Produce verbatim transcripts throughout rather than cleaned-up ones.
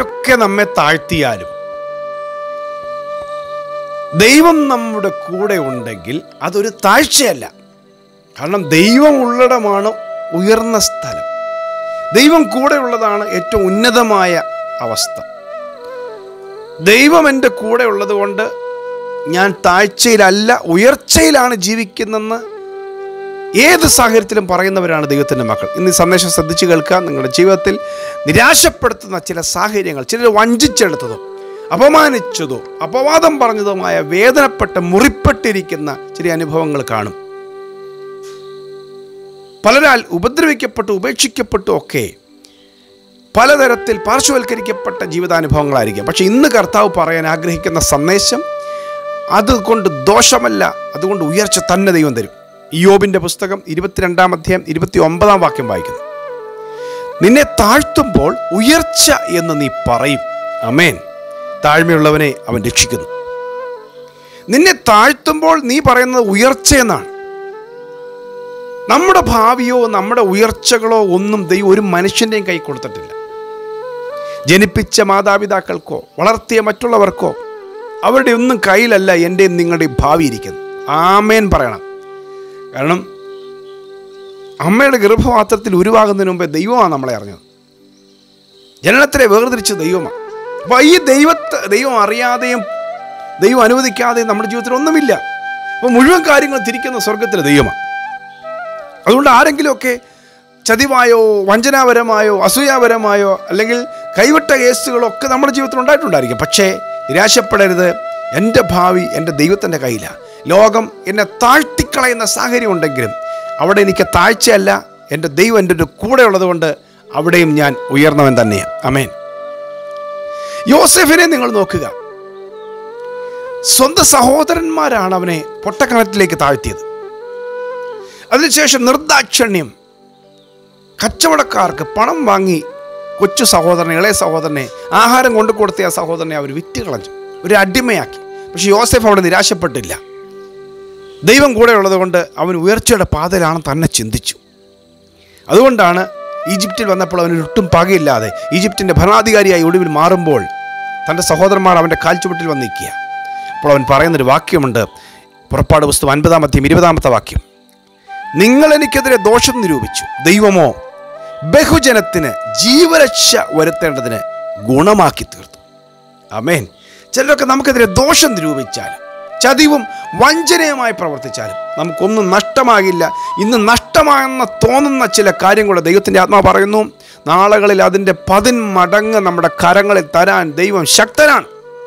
ആരൊക്കെ നമ്മെ താഴ്ത്തിയാലും ദൈവം നമ്മുടെ കൂടെ ഉണ്ടെങ്കിൽ അതൊരു താഴ്ചയല്ല. കാരണം ദൈവം ഉള്ളിടമാണ് ഉയർന്ന സ്ഥലം. ദൈവം കൂടെ ഉള്ളതാണ് ഏറ്റവും ഉന്നതമായ അവസ്ഥ. ദൈവം എൻ്റെ കൂടെ ഉള്ളത് കൊണ്ട് ഞാൻ താഴ്ചയിലല്ല, ഉയർച്ചയിലാണ് ജീവിക്കുന്നതെന്ന് ഏത് സാഹചര്യത്തിലും പറയുന്നവരാണ് ദൈവത്തിൻ്റെ മക്കൾ. ഇന്ന് ഈ സന്ദേശം ശ്രദ്ധിച്ച് കേൾക്കാൻ. നിങ്ങളുടെ ജീവിതത്തിൽ നിരാശപ്പെടുത്തുന്ന ചില സാഹചര്യങ്ങൾ, ചിലർ വഞ്ചിച്ചെടുത്തതോ അപമാനിച്ചതോ അപവാദം പറഞ്ഞതുമായ വേദനപ്പെട്ട് മുറിപ്പെട്ടിരിക്കുന്ന ചില അനുഭവങ്ങൾ കാണും. പലരാൽ ഉപദ്രവിക്കപ്പെട്ടു ഉപേക്ഷിക്കപ്പെട്ടു ഒക്കെ പലതരത്തിൽ പാർശ്വവൽക്കരിക്കപ്പെട്ട ജീവിതാനുഭവങ്ങളായിരിക്കും. പക്ഷെ ഇന്ന് കർത്താവ് പറയാൻ ആഗ്രഹിക്കുന്ന സന്ദേശം അതുകൊണ്ട് ദോഷമല്ല, അതുകൊണ്ട് ഉയർച്ച തന്നെ ദൈവം തരും. ഇയ്യോബിൻ്റെ പുസ്തകം ഇരുപത്തിരണ്ടാം അധ്യായം ഇരുപത്തി ഒമ്പതാം വാക്യം വായിക്കുന്നു. നിന്നെ താഴ്ത്തുമ്പോൾ ഉയർച്ച എന്ന് നീ പറയും. ആമേൻ. താഴ്മയുള്ളവനെ അവൻ രക്ഷിക്കുന്നു. നിന്നെ താഴ്ത്തുമ്പോൾ നീ പറയുന്നത് ഉയർച്ച എന്നാണ്. നമ്മുടെ ഭാവിയോ നമ്മുടെ ഉയർച്ചകളോ ഒന്നും ദൈവം ഒരു മനുഷ്യൻ്റെയും കൈ കൊടുത്തിട്ടില്ല. ജനിപ്പിച്ച മാതാപിതാക്കൾക്കോ വളർത്തിയ മറ്റുള്ളവർക്കോ അവരുടെ ഒന്നും കയ്യിലല്ല എൻ്റെയും നിങ്ങളുടെയും ഭാവി ഇരിക്കുന്നത്. ആമേൻ പറയണം. കാരണം അമ്മയുടെ ഗർഭപാത്രത്തിൽ ഉരുവാകുന്നതിന് മുമ്പേ ദൈവമാണ് നമ്മളെ അറിഞ്ഞത്. ജനനത്തിലെ വേർതിരിച്ച് ദൈവമാണ്. അപ്പോൾ ഈ ദൈവത്തെ ദൈവം അറിയാതെയും ദൈവം അനുവദിക്കാതെയും നമ്മുടെ ജീവിതത്തിൽ ഒന്നുമില്ല. അപ്പോൾ മുഴുവൻ കാര്യങ്ങൾ തിരിക്കുന്ന സ്വർഗത്തിലെ ദൈവമാണ്. അതുകൊണ്ട് ആരെങ്കിലുമൊക്കെ ചതിവായോ വഞ്ചനാപരമായോ അസൂയാപരമായോ അല്ലെങ്കിൽ കൈവിട്ട കേസുകളൊക്കെ നമ്മുടെ ജീവിതത്തിൽ ഉണ്ടായിട്ടുണ്ടായിരിക്കും. പക്ഷേ നിരാശപ്പെടരുത്. എൻ്റെ ഭാവി എൻ്റെ ദൈവത്തിൻ്റെ കയ്യിലാണ്. ലോകം എന്നെ താഴ്ത്തിക്കളയുന്ന സാഹചര്യം ഉണ്ടെങ്കിലും അവിടെ എനിക്ക് താഴ്ചയല്ല, എൻ്റെ ദൈവം എൻ്റെ ഒരു കൂടെ ഉള്ളത് കൊണ്ട് അവിടെയും ഞാൻ ഉയർന്നവൻ തന്നെയാണ്. ആമേൻ. യോസേഫിനെ നിങ്ങൾ നോക്കുക. സ്വന്തം സഹോദരന്മാരാണ് അവനെ പൊട്ടക്കിണറ്റിലേക്ക് താഴ്ത്തിയത്. അതിനുശേഷം നിർദാക്ഷിണ്യം കച്ചവടക്കാർക്ക് പണം വാങ്ങി കൊച്ചു സഹോദരനെ, ഇളയ സഹോദരനെ ആഹാരം കൊണ്ടു കൊടുത്ത ആ സഹോദരനെ അവർ വിറ്റ് കളഞ്ഞു, ഒരു അടിമയാക്കി. പക്ഷെ യോസേഫ് അവിടെ നിരാശപ്പെട്ടില്ല. ദൈവം കൂടെ ഉള്ളത് കൊണ്ട് അവൻ ഉയർച്ചയുടെ പാതയിലാണ് തന്നെ ചിന്തിച്ചു. അതുകൊണ്ടാണ് ഈജിപ്തിൽ വന്നപ്പോൾ അവന് ഒട്ടും പകയില്ലാതെ ഈജിപ്തിൻ്റെ ഭരണാധികാരിയായി ഒടുവിൽ മാറുമ്പോൾ തൻ്റെ സഹോദരന്മാർ അവൻ്റെ കാൽച്ചുവട്ടിൽ വന്ന് നിൽക്കുക. അപ്പോൾ അവൻ പറയുന്നൊരു വാക്യമുണ്ട്. പുറപ്പാട് പുസ്തകം അൻപതാം അധ്യായം ഇരുപതാമത്തെ വാക്യം. നിങ്ങൾ എനിക്കെതിരെ ദോഷം നിരൂപിച്ചു, ദൈവമോ ബഹുജനത്തിന് ജീവരക്ഷ വരുത്തേണ്ടതിന് ഗുണമാക്കി തീർത്തു. ആമേൻ. ചിലരൊക്കെ നമുക്കെതിരെ ദോഷം നിരൂപിച്ചാലും ചതിവും വഞ്ചനയുമായി പ്രവർത്തിച്ചാലും നമുക്കൊന്നും നഷ്ടമാകില്ല. ഇന്ന് നഷ്ടമാണെന്ന് തോന്നുന്ന ചില കാര്യങ്ങളുടെ ദൈവത്തിൻ്റെ ആത്മാവ് പറയുന്നു, നാളുകളിൽ അതിൻ്റെ പതിന്മടങ്ങ് നമ്മുടെ കരങ്ങളിൽ തരാൻ ദൈവം ശക്തനാണ്.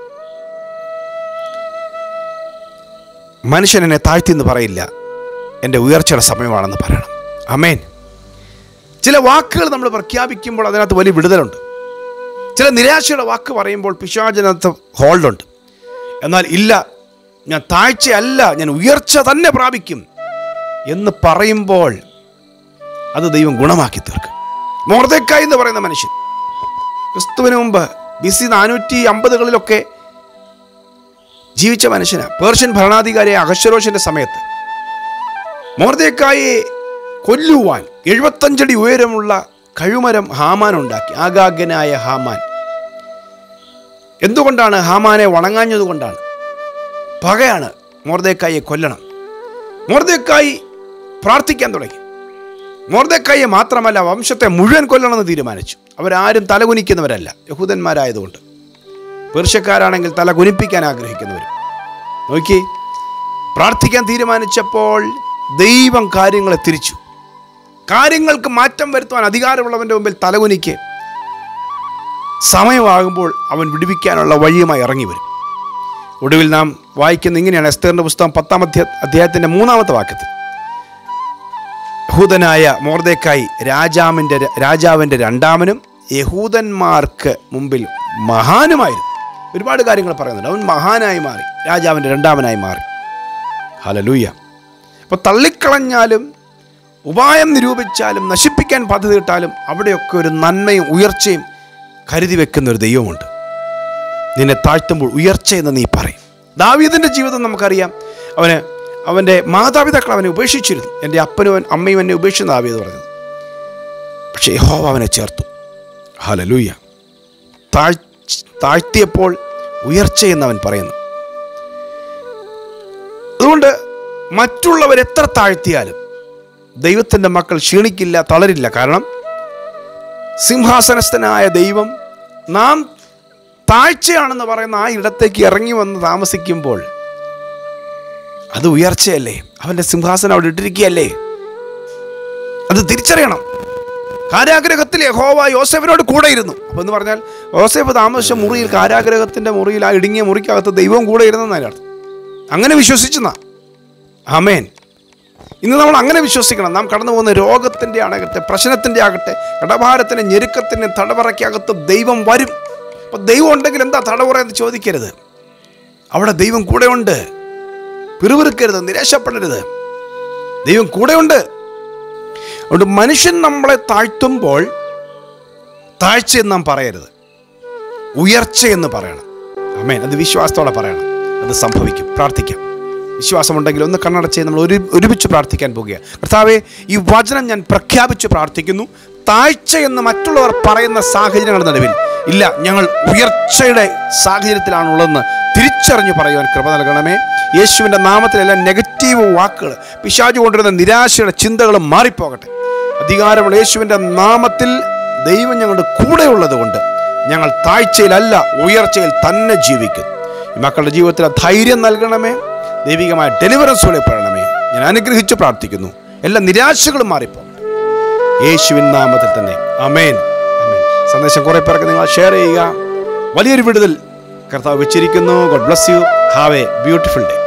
മനുഷ്യൻ എന്നെ താഴ്ത്തിയെന്ന് പറയില്ല, എൻ്റെ ഉയർച്ചയുടെ സമയമാണെന്ന് പറയണം. ആമേൻ. ചില വാക്കുകൾ നമ്മൾ പ്രഖ്യാപിക്കുമ്പോൾ അതിനകത്ത് വലിയ വിടുതലുണ്ട്. ചില നിരാശയുടെ വാക്ക് പറയുമ്പോൾ പിശാചിനകത്ത് ഹോൾഡുണ്ട്. എന്നാൽ ഇല്ല, ഞാൻ താഴ്ചയല്ല, ഞാൻ ഉയർച്ച തന്നെ പ്രാപിക്കും എന്ന് പറയുമ്പോൾ അത് ദൈവം ഗുണമാക്കി തീർക്കും. മൊർദെഖായി എന്ന് പറയുന്ന മനുഷ്യൻ ക്രിസ്തുവിന് മുമ്പ് ബി സി നാനൂറ്റി അമ്പതുകളിലൊക്കെ ജീവിച്ച മനുഷ്യനാണ്. പേർഷ്യൻ ഭരണാധികാരിയായ അഹശ്വേരോശിൻ്റെ സമയത്ത് മൊർദെഖായിയെ കൊല്ലുവാൻ എഴുപത്തഞ്ചടി ഉയരമുള്ള കഴുമരം ഹാമാൻ ഉണ്ടാക്കി. ആഗാഗ്യനായ ഹാമാൻ. എന്തുകൊണ്ടാണ്? ഹാമാനെ വണങ്ങാഞ്ഞതുകൊണ്ടാണ്. പകയാണ് മൊർദെഖായിയെ കൊല്ലണം. മൊർദെഖായി പ്രാർത്ഥിക്കാൻ തുടങ്ങി. മൊർദെഖായിയെ മാത്രമല്ല, വംശത്തെ മുഴുവൻ കൊല്ലണമെന്ന് തീരുമാനിച്ചു. അവരാരും തലകുനിക്കുന്നവരല്ല, യഹൂദന്മാരായതുകൊണ്ട്. പേർഷ്യക്കാരാണെങ്കിൽ തല കുനിപ്പിക്കാൻ ആഗ്രഹിക്കുന്നവരും. നോക്കി, പ്രാർത്ഥിക്കാൻ തീരുമാനിച്ചപ്പോൾ ദൈവം കാര്യങ്ങളെ തിരിച്ചു. കാര്യങ്ങൾക്ക് മാറ്റം വരുത്തുവാൻ അധികാരമുള്ളവൻ്റെ മുമ്പിൽ തലകുനിക്ക്. സമയമാകുമ്പോൾ അവൻ വിടുവിക്കാനുള്ള വഴിയുമായി ഇറങ്ങി വരും. ഒടുവിൽ നാം വായിക്കുന്ന ഇങ്ങനെയാണ്. എസ്തേറിൻ്റെ പുസ്തകം പത്താം അധ്യായത്തിൻ്റെ മൂന്നാമത്തെ വാക്യത്തിൽ, യഹൂദനായ മൊർദെഖായി രാജാവിൻ്റെ രാജാവിൻ്റെ രണ്ടാമനും യഹൂദന്മാർക്ക് മുമ്പിൽ മഹാനുമായിരുന്നു. ഒരുപാട് കാര്യങ്ങൾ പറയുന്നുണ്ട്. അവൻ മഹാനായി മാറി, രാജാവിൻ്റെ രണ്ടാമനായി മാറി. ഹല്ലേലൂയ. അപ്പോൾ തള്ളിക്കളഞ്ഞാലും ഉപായം നിരൂപിച്ചാലും നശിപ്പിക്കാൻ പദ്ധതി ഇട്ടാലും അവിടെയൊക്കെ ഒരു നന്മയും ഉയർച്ചയും കരുതി വെക്കുന്ന ഒരു ദൈവമുണ്ട്. നിന്നെ താഴ്ത്തുമ്പോൾ ഉയർച്ചയെന്ന് നീ പറയും. ദാവീദിൻ്റെ ജീവിതം നമുക്കറിയാം. അവന് അവൻ്റെ മാതാപിതാക്കൾ അവനെ ഉപേക്ഷിച്ചിരുന്നു. എൻ്റെ അപ്പനും അമ്മയും എന്നെ ഉപേക്ഷിച്ച ദാവീദ് പറഞ്ഞത്. പക്ഷേ യഹോവ അവനെ ചേർത്തു. ഹല്ലേലൂയ. താഴ് താഴ്ത്തിയപ്പോൾ ഉയർച്ചയെന്ന് അവൻ പറയുന്നു. അതുകൊണ്ട് മറ്റുള്ളവരെത്ര താഴ്ത്തിയാലും ദൈവത്തിൻ്റെ മക്കൾ ക്ഷീണിക്കില്ല, തളരില്ല. കാരണം സിംഹാസനസ്ഥനായ ദൈവം നാം താഴ്ചയാണെന്ന് പറയുന്ന ആ ഇടത്തേക്ക് ഇറങ്ങി വന്ന് താമസിക്കുമ്പോൾ അത് ഉയർച്ചയല്ലേ? അവൻ്റെ സിംഹാസനം അവിടെ ഇട്ടിരിക്കുകയല്ലേ? അത് തിരിച്ചറിയണം. കാരാഗ്രഹത്തിൽ യഹോവ യോസേഫിനോട് കൂടെ ഇരുന്നു. അപ്പോൾ എന്ന് പറഞ്ഞാൽ യോസേഫ് താമസിച്ച മുറിയിൽ, കാരാഗ്രഹത്തിൻ്റെ മുറിയിൽ, ആ ഇടുങ്ങിയ മുറിക്കകത്ത് ദൈവവും കൂടെ ഇരുന്നെന്നതിന് അർത്ഥം. അങ്ങനെ വിശ്വസിച്ചെന്നാ. ആമേൻ. ഇന്ന് നമ്മൾ അങ്ങനെ വിശ്വസിക്കണം. നാം കടന്നു പോകുന്ന രോഗത്തിൻ്റെ ആകട്ടെ, പ്രശ്നത്തിൻ്റെ ആകട്ടെ, കടഭാരത്തിൻ്റെ, ഞെരുക്കത്തിൻ്റെ തടവറയ്ക്കകത്ത് ദൈവം വരും. അപ്പോൾ ദൈവം ഉണ്ടെങ്കിൽ എന്താ തടവറ എന്ന് ചോദിക്കരുത്. അവിടെ ദൈവം കൂടെ ഉണ്ട്. പിറുപിറുക്കരുത്, നിരാശപ്പെടരുത്. ദൈവം കൂടെയുണ്ട്. അതുകൊണ്ട് മനുഷ്യൻ നമ്മളെ താഴ്ത്തുമ്പോൾ താഴ്ചയെന്ന് നാം പറയരുത്, ഉയർച്ചയെന്ന് പറയണം. ആമേൻ. അത് വിശ്വാസത്തോടെ പറയണം. അത് സംഭവിക്കും. പ്രാർത്ഥിക്കാം. വിശ്വാസമുണ്ടെങ്കിൽ ഒന്ന് കണ്ണടച്ച് നമ്മൾ ഒരു ഒരുമിച്ച് പ്രാർത്ഥിക്കാൻ പോകുക. കർത്താവേ, ഈ വചനം ഞാൻ പ്രഖ്യാപിച്ച് പ്രാർത്ഥിക്കുന്നു. താഴ്ച എന്ന് മറ്റുള്ളവർ പറയുന്ന സാഹചര്യങ്ങളുടെ നടുവിൽ ഇല്ല, ഞങ്ങൾ ഉയർച്ചയുടെ സാഹചര്യത്തിലാണുള്ളതെന്ന് തിരിച്ചറിഞ്ഞ് പറയുവാൻ കൃപ നൽകണമേ. യേശുവിൻ്റെ നാമത്തിലെല്ലാം നെഗറ്റീവ് വാക്കുകൾ, പിശാചു കൊണ്ടുവരുന്ന നിരാശയുടെ ചിന്തകൾ മാറിപ്പോകട്ടെ. അധികാരമുള്ള യേശുവിൻ്റെ നാമത്തിൽ ദൈവം ഞങ്ങളുടെ കൂടെയുള്ളത് കൊണ്ട് ഞങ്ങൾ താഴ്ചയിലല്ല, ഉയർച്ചയിൽ തന്നെ ജീവിക്കുന്നു. ഈ മക്കളുടെ ജീവിതത്തിൽ ധൈര്യം നൽകണമേ. ദൈവികമായ ഡെലിവറൻസ് വെളിപ്പെടണമേ. ഞാൻ അനുഗ്രഹിച്ച് പ്രാർത്ഥിക്കുന്നു. എല്ലാ നിരാശകളും മാറിപ്പോകട്ടെ യേശുവിൻ നാമത്തിൽ തന്നെ. ആമേൻ. ആമേൻ. സന്ദേശം കുറേ പേർക്ക് നിങ്ങൾ ഷെയർ ചെയ്യുക. വലിയൊരു വിടുതൽ കർത്താവ് വെച്ചിരിക്കുന്നു. God bless you. Have a beautiful day.